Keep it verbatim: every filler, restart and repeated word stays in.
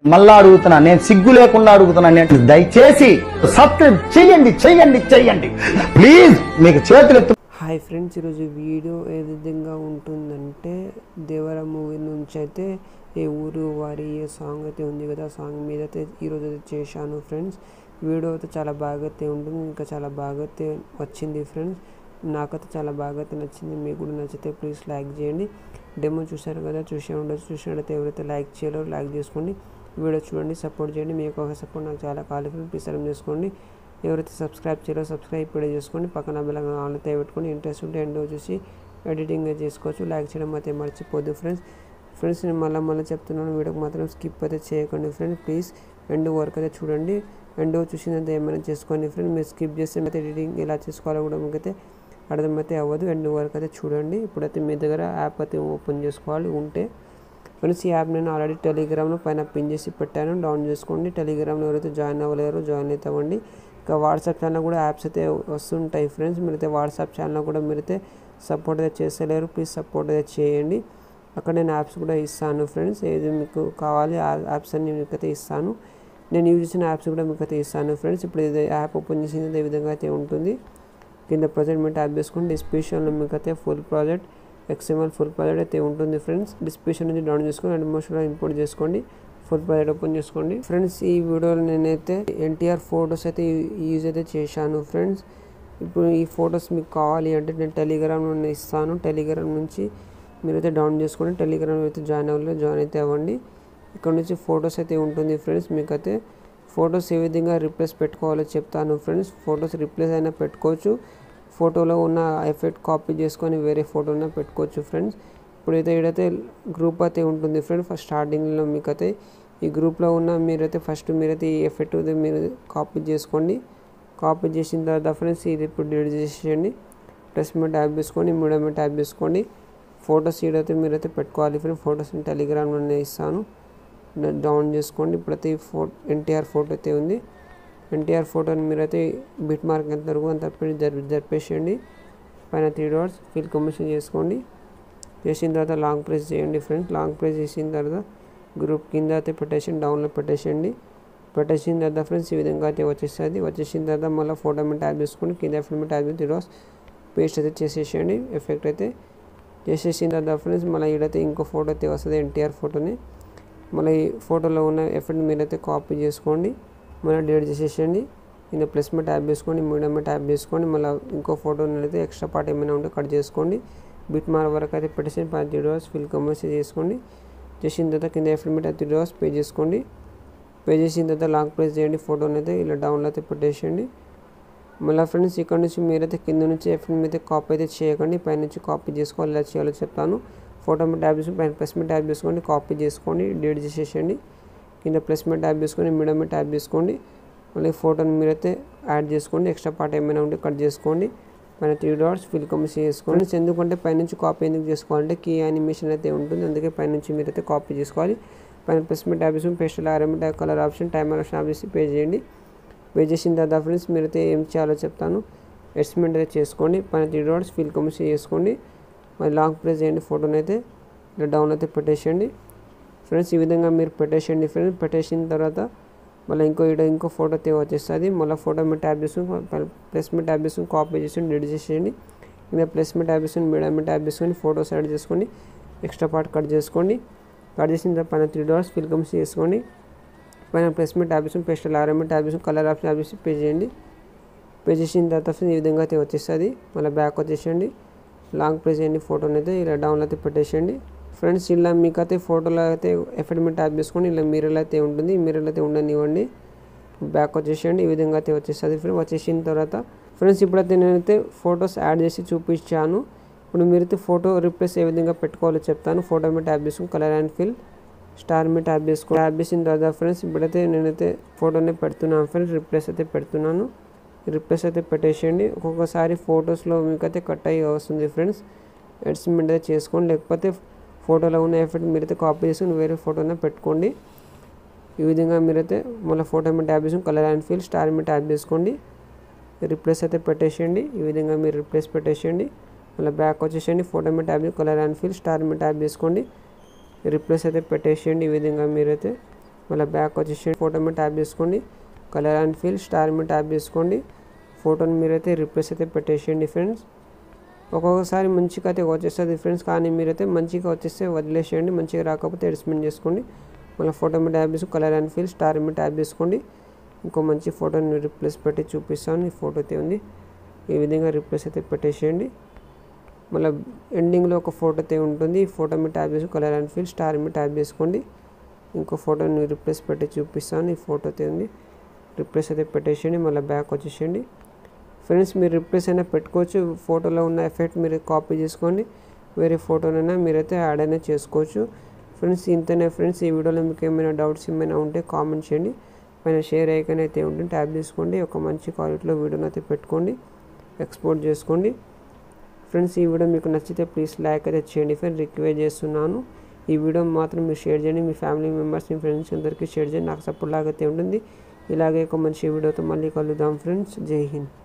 మళ్ళా అడుగుతున్నా, నేను సిగ్గు లేకుండా అడుగుతున్నా, నేను దయచేసి సబ్స్క్రైబ్ చేయండి చేయండి చేయండి ప్లీజ్, మీకు చేతులు ఎత్తు. హాయ్ ఫ్రెండ్స్, ఈరోజు వీడియో ఏ విధంగా ఉంటుందంటే దేవర మూవీ నుంచి అయితే ఏ ఊరు వారి ఏ సాంగ్ అయితే ఉంది కదా, ఆ సాంగ్ మీద అయితే ఈరోజు అయితే చేశాను ఫ్రెండ్స్. వీడియో అయితే చాలా బాగా అయితే ఉంటుంది, ఇంకా చాలా బాగా అయితే వచ్చింది ఫ్రెండ్స్. నాకైతే చాలా బాగా అయితే నచ్చింది. మీకు కూడా నచ్చితే ప్లీజ్ లైక్ చేయండి. డెమో చూశారు కదా, చూసే ఉండొచ్చు. చూసినట్టయితే ఎవరైతే లైక్ చేయలేరో లైక్ చేసుకోండి. వీడియో చూడండి, సపోర్ట్ చేయండి. మీకు ఒక సపోర్ట్ నాకు చాలా కావాలి ఫ్రెండ్స్, ప్లీజ్ సబ్స్క్రైబ్ చేసుకోండి. ఎవరైతే సబ్స్క్రైబ్ చేయలేరో సబ్స్క్రైబ్ కూడా చేసుకోండి. పక్కన బెల్ ఆన్ అయితే పెట్టుకొని ఇంట్రెస్ట్ ఉంటే ఎండ్ చూసి ఎడిటింగ్ చేసుకోవచ్చు. లైక్ చేయడం అయితే మర్చిపోద్దు ఫ్రెండ్స్. ఫ్రెండ్స్ నేను మళ్ళీ మళ్ళీ చెప్తున్నాను, వీడియోకి మాత్రం స్కిప్ అయితే చేయకండి ఫ్రెండ్స్. ప్లీజ్ ఎండ్ వరకు అయితే చూడండి. ఎండ్ చూసినంత ఏమైనా చేసుకోండి ఫ్రెండ్స్. మీరు స్కిప్ చేస్తే అయితే ఎడిటింగ్ ఎలా చేసుకోవాలో కూడా మీకైతే అర్థమైతే అవ్వదు. ఎండ్ వరకు అయితే చూడండి. ఇప్పుడైతే మీ దగ్గర యాప్ అయితే ఓపెన్ చేసుకోవాలి ఉంటే ఫ్రెండ్స్. ఈ యాప్ నేను ఆల్రెడీ టెలిగ్రామ్లో పైన పిన్ చేసి పెట్టాను, డౌన్ చేసుకోండి. టెలిగ్రామ్లో ఎవరైతే జాయిన్ అవ్వలేరో జాయిన్ అయితే అవ్వండి. ఇంకా వాట్సాప్ ఛానల్ కూడా యాప్స్ అయితే వస్తుంటాయి ఫ్రెండ్స్. మీరైతే వాట్సాప్ ఛానల్ కూడా మీరైతే సపోర్ట్ అయితే చేసేలేరు, ప్లీజ్ సపోర్ట్ అయితే చేయండి. అక్కడ నేను యాప్స్ కూడా ఇస్తాను ఫ్రెండ్స్. ఏది మీకు కావాలి ఆ యాప్స్ అన్ని మీకైతే ఇస్తాను. నేను యూజ్ చేసిన యాప్స్ కూడా మీకైతే ఇస్తాను ఫ్రెండ్స్. ఇప్పుడు ఇది యాప్ ఓపెన్ చేసింది ఏ విధంగా అయితే ఉంటుంది. కింద ప్రాజెక్ట్ మీరు ట్యాప్ చేసుకోండి. డిస్క్రిప్షన్లో మీకైతే full project XML full project అయితే ఉంటుంది ఫ్రెండ్స్. డిస్క్రిప్షన్ నుంచి డౌన్ చేసుకొని అండ్ మోస్ట్లో ఇంపోర్ట్ చేసుకోండి. ఫుల్ ప్రాజెక్ట్ ఓపెన్ చేసుకోండి ఫ్రెండ్స్. ఈ వీడియోలో నేనైతే ఎన్టీఆర్ ఫొటోస్ అయితే యూజ్ అయితే చేశాను ఫ్రెండ్స్. ఇప్పుడు ఈ ఫొటోస్ మీకు కావాలి అంటే నేను టెలిగ్రామ్లో ఇస్తాను. టెలిగ్రామ్ నుంచి మీరైతే డౌన్ చేసుకోండి. టెలిగ్రామ్లో అయితే జాయిన్ అవ్వాలి, జాయిన్ అయితే అవ్వండి. ఇక్కడ నుంచి ఫొటోస్ అయితే ఉంటుంది ఫ్రెండ్స్. మీకైతే ఫొటోస్ ఏ విధంగా రిప్లేస్ పెట్టుకోవాలో చెప్తాను ఫ్రెండ్స్. ఫొటోస్ రిప్లేస్ అయినా పెట్టుకోవచ్చు, ఫోటోలో ఉన్న ఎఫెక్ట్ కాపీ చేసుకొని వేరే ఫోటోనే పెట్టుకోవచ్చు ఫ్రెండ్స్. ఇప్పుడైతే ఇక్కడైతే గ్రూప్ అయితే ఉంటుంది ఫ్రెండ్స్. ఫస్ట్ స్టార్టింగ్లో మీకైతే ఈ గ్రూప్లో ఉన్న మీరైతే ఫస్ట్ మీరైతే ఈ ఎఫెక్ట్ మీరు కాపీ చేసుకోండి. కాపీ చేసిన తర్వాత ఫ్రెండ్స్ ఇది ఇప్పుడు డిలీట్ చేసేయండి. ప్లస్ మీద ట్యాబ్ వేసుకోండి, మీడియా మీద ట్యాబ్ వేసుకోండి. ఫొటోస్ ఇక్కడైతే మీరైతే పెట్టుకోవాలి ఫ్రెండ్స్. ఫొటోస్ టెలిగ్రామ్లోనే ఇస్తాను, డౌన్ చేసుకోండి. ఇప్పుడైతే ఈ ఫో ఎన్టీఆర్ ఫోటో అయితే ఉంది. ఎన్టీఆర్ ఫోటోని మీరైతే బిట్ మార్క్ ఎంత వరకు అంత జరిపి జరిపేసేయండి. పైన త్రీ డాట్స్ ఫిల్ కమిషన్ చేసుకోండి. చేసిన తర్వాత లాంగ్ ప్రెస్ చేయండి ఫ్రెండ్స్. లాంగ్ ప్రెస్ చేసిన తర్వాత గ్రూప్ కింద అయితే పెట్టేసి డౌన్లో పెట్టేసేయండి. పెట్టేసిన తర్వాత ఫ్రెండ్స్ ఈ విధంగా అయితే వచ్చేస్తుంది. వచ్చేసిన తర్వాత మళ్ళీ ఫోటో మీద ట్యాబ్ చేసుకొని కింద film tab three dots paste అయితే చేసేసేయండి. ఎఫెక్ట్ అయితే చేసేసిన తర్వాత ఫ్రెండ్స్ మళ్ళీ ఈడైతే ఇంకో ఫోటో అయితే వస్తుంది ఎన్టీఆర్ ఫోటోని. మళ్ళీ ఈ ఫోటోలో ఉన్న ఎఫెక్ట్ మీరైతే కాపీ చేసుకోండి, మళ్ళీ డిలీట్ చేసేసేయండి. కింద ప్లస్ మీద ట్యాబ్ చేసుకోండి, మీడియం మీద ట్యాబ్ చేసుకోండి. మళ్ళీ ఇంకో ఫోటోని అయితే ఎక్స్ట్రా పార్ట్ ఏమైనా ఉంటే కట్ చేసుకోండి. బిట్ మార్ వరకు అయితే పెట్టేసి పది త్రీ డాట్స్ ఫిల్ కమర్స్ చేసుకోండి. చేసిన తర్వాత కింద ఎఫెక్ట్ మీద త్రీ డాట్స్ పే చేసుకోండి. పే చేసిన తర్వాత లాంగ్ ప్రెస్ చేయండి. ఫోటోని అయితే ఇలా డౌన్లో అయితే పెట్టేసేయండి. మళ్ళీ ఫ్రెండ్స్ ఇక్కడ నుంచి మీరైతే కింద నుంచి ఎఫెక్ట్ మీద కాపీ అయితే చేయకండి, పైన నుంచి కాపీ చేసుకోవాలి. ఎలా చేయాలో చెప్తాను. ఫోటో మీద ట్యాబ్ చేసుకుని పైన ప్లస్ మీద ట్యాబ్ చేసుకోండి, కాపీ చేసుకోండి, డిలీట్ చేసేసేయండి. కింద ప్లస్ మీద ట్యాబ్ చేసుకొని మీడియం మీద ట్యాబ్ చేసుకోండి. మళ్ళీ ఫోటోని మీరైతే యాడ్ చేసుకోండి. ఎక్స్ట్రా పార్ట్ ఏమైనా ఉంటే కట్ చేసుకోండి. పైన త్రీ డాట్స్ ఫిల్ కమిషన్ చేసుకోండి. ఎందుకంటే పైనుంచి కాపీ ఎందుకు చేసుకోవాలంటే కీ యానిమేషన్ అయితే ఉంటుంది, అందుకే పైనుంచి మీరైతే కాపీ చేసుకోవాలి. పైన ప్లస్ మీద ట్యాబ్ చేసుకుని పేస్టల్ ఆర్ఎండ్ colour option timer option off చేసి పే చేయండి. పే చేసిన తర్వాత ఫ్రెండ్స్ మీరైతే ఏం చేయాలో చెప్తాను. ఎస్టిమేట్ అయితే చేసుకోండి. పైన త్రీ డాట్స్ ఫిల్ కమిషన్ చేసుకోండి. మళ్ళీ లాంగ్ ప్రెస్ చేయండి. ఫోటోని అయితే ఇలా డౌన్ అయితే పెట్టేసేయండి ఫ్రెండ్స్. ఈ విధంగా మీరు పెట్టేసేయండి ఫ్రెండ్స్. పెట్టేసిన తర్వాత మళ్ళీ ఇంకో ఇక్కడ ఇంకో ఫోటో అయితే వచ్చేస్తుంది. మళ్ళీ ఫోటో మీద ట్యాబ్ చేసుకుని ప్లస్ మీద ట్యాబ్ చేసుకుని కాపీ చేసుకుని డిలీట్ చేసేయండి. ఇంకా ప్లస్ మీద ట్యాబ్ చేసుకుని మీడియం మీద ట్యాబ్ చేసుకొని ఫోటోస్ యాడ్ చేసుకోండి. ఎక్స్ట్రా పార్ట్ కట్ చేసుకోండి. కట్ చేసిన తర్వాత పైన త్రీ డాట్స్ ఫిల్ కమిషన్ చేసుకోండి. పైన ప్లస్ మీద ట్యాబ్ చేసుకుని పేస్టల్ ఆర్ఎం మీద ట్యాబ్ చేసుకుని కలర్ ఆప్షన్ ట్యాబ్ చేసి పే చేయండి. పే చేసిన తర్వాత ఈ విధంగా అయితే వచ్చేస్తుంది. మళ్ళీ బ్యాక్ వచ్చేసేయండి. లాంగ్ ప్రెస్ చేయండి. ఫోటోని అయితే ఇలా డౌన్లో అయితే పెట్టేసేయండి ఫ్రెండ్స్. ఇలా మీకైతే ఫోటోలో అయితే ఎఫెక్ట్ మీద ట్యాప్ చేసుకొని ఇలా మీరల్ అయితే ఉంటుంది, మీరల్ అయితే ఉండనివ్వండి. బ్యాక్ వచ్చేసేయండి. ఈ విధంగా అయితే వచ్చేస్తుంది ఫ్రెండ్స్. వచ్చేసిన తర్వాత ఫ్రెండ్స్ ఇప్పుడైతే నేనైతే ఫొటోస్ యాడ్ చేసి చూపించాను. ఇప్పుడు మీరైతే ఫోటో రిప్లేస్ ఏ విధంగా పెట్టుకోవాలో చెప్తాను. ఫోటో మీద ట్యాప్ చేసుకుని కలర్ అండ్ ఫిల్ స్టార్ మీద ట్యాప్ చేసుకో ట్యాప్ చేసిన తర్వాత ఫ్రెండ్స్ ఇప్పుడైతే నేనైతే ఫోటోనే పెడుతున్నాను ఫ్రెండ్స్. రిప్లేస్ అయితే పెడుతున్నాను. రిప్లేస్ అయితే పెట్టేసేయండి. ఒక్కొక్కసారి ఫొటోస్లో మీకైతే కట్ అయ్యి వస్తుంది ఫ్రెండ్స్. ఎడ్స్మెంట్ అయితే చేసుకోండి, లేకపోతే ఫోటోలో ఉన్న ఎఫెక్ట్ మీరైతే కాపీ చేసుకుని వేరే ఫోటోనే పెట్టుకోండి. ఈ విధంగా మీరైతే మళ్ళీ ఫోటో మీద ట్యాబ్ చేసుకుని కలర్ అండ్ ఫిల్ స్టార్ మీద ట్యాబ్ చేసుకోండి. రిప్లేస్ అయితే పెట్టేసేయండి. ఈ విధంగా మీరు రిప్లేస్ పెట్టేసేయండి. మళ్ళీ బ్యాక్ వచ్చేసేయండి. ఫోటో మీద tab colour and fill star మీద ట్యాబ్ చేసుకోండి. రిప్లేస్ అయితే పెట్టేసేయండి. ఈ విధంగా మీరైతే మళ్ళీ బ్యాక్ వచ్చేసి ఫోటో మీద ట్యాప్ చేసుకోండి, కలర్ అండ్ ఫిల్ స్టార్ మీద ట్యాప్ చేసుకోండి, ఫోటోని మీరైతే రిప్లేస్ అయితే పెట్టేసేయండి ఫ్రెండ్స్. ఒక్కొక్కసారి మంచిగా అయితే వచ్చేస్తుంది ఫ్రెండ్స్, కానీ మీరైతే మంచిగా వచ్చేస్తే వదిలేసేయండి, మంచిగా రాకపోతే ఎడిస్మెంట్ చేసుకోండి. మళ్ళీ ఫోటో మీద ట్యాప్ చేసుకుని కలర్ అండ్ ఫిల్ స్టార్ మీద ట్యాప్ చేసుకోండి. ఇంకో మంచి ఫోటోని రిప్లేస్ పెట్టి చూపిస్తాను. ఈ ఫోటో అయితే ఉంది, ఈ విధంగా రిప్లేస్ అయితే పెట్టేసేయండి. మళ్ళీ ఎండింగ్లో ఒక ఫోటో అయితే ఉంటుంది, ఈ ఫోటో మీద ట్యాప్ చేసి కలర్ అండ్ ఫిల్ స్టార్ మీద ట్యాప్ చేసుకోండి. ఇంకో ఫోటోని రిప్లేస్ పెట్టి చూపిస్తాను. ఈ ఫోటో అయితే ఉంది, రిప్లేస్ అయితే పెట్టేసేయండి. మళ్ళీ బ్యాక్ వచ్చేసేయండి ఫ్రెండ్స్. మీరు రిప్లేస్ అయినా పెట్టుకోవచ్చు, ఫోటోలో ఉన్న ఎఫెక్ట్ మీరు కాపీ చేసుకోండి, వేరే ఫోటోనైనా మీరైతే యాడ్ అయినా చేసుకోవచ్చు ఫ్రెండ్స్. ఇంతనే ఫ్రెండ్స్, ఈ వీడియోలో మీకు ఏమైనా డౌట్స్ ఏమైనా ఉంటే కామెంట్ చేయండి, పైన షేర్ ఐకాన్ అయితే ఉంటుంది, ట్యాప్ చేసుకోండి. ఒక మంచి క్వాలిటీలో వీడియోని అయితే పెట్టుకోండి, ఎక్స్పోర్ట్ చేసుకోండి ఫ్రెండ్స్. ఈ వీడియో మీకు నచ్చితే ప్లీజ్ లైక్ అయితే చేయండి ఫ్రెండ్స్, రిక్వెస్ట్ చేస్తున్నాను. ఈ వీడియో మాత్రం మీరు షేర్ చేయండి, మీ ఫ్యామిలీ మెంబర్స్ మీ ఫ్రెండ్స్ అందరికీ షేర్ చేయండి, నాకు సపోర్ట్ లాగైతే ఉంటుంది. ఇలాగే ఒక మంచి వీడియోతో మళ్ళీ కలుద్దాం ఫ్రెండ్స్. జై హింద్.